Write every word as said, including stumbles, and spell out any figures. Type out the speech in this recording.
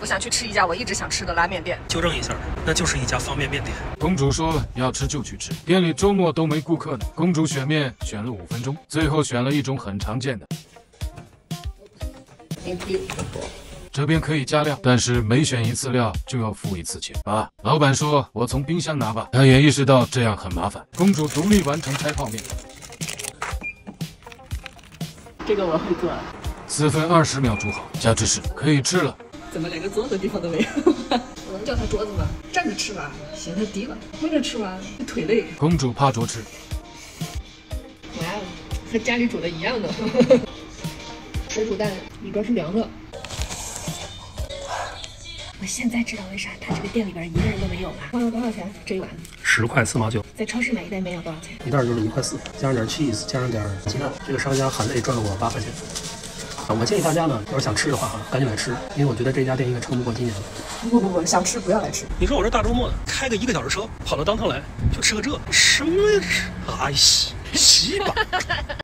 我想去吃一家我一直想吃的拉面店。 纠正一下，那就是一家方便面店。 公主说要吃就去吃，店里周末都没顾客呢。公主选面选了五分钟，最后选了一种很常见的。这边可以加料，但是每选一次料就要付一次钱啊！老板说我从冰箱拿吧，他也意识到这样很麻烦。公主独立完成拆泡面， 这个我会做， 四分二十秒煮好，加芝士，可以吃了。 怎么连个坐的地方都没有？我能叫他桌子吗？站着吃吧，嫌他低了。跪着吃完腿累。 公主趴着吃， 哇哦，和家里煮的一样的。水煮蛋里边是凉的。我现在知道为啥他这个店里边一个人都没有了。花了多少钱？这一碗十块四毛九， 在超市买一袋面要多少钱？ 一袋就是一块四，加上点 cheese， 加上点鸡蛋。这个商家含泪赚了我八块钱。啊，我建议大家呢，要是想吃的话啊，赶紧来吃，因为我觉得这家店应该撑不过今年了。 不不不，想吃不要来吃。 你说我这大周末的，开个一个小时车跑到当趟来，就吃个这什么呀？哎西，西吧。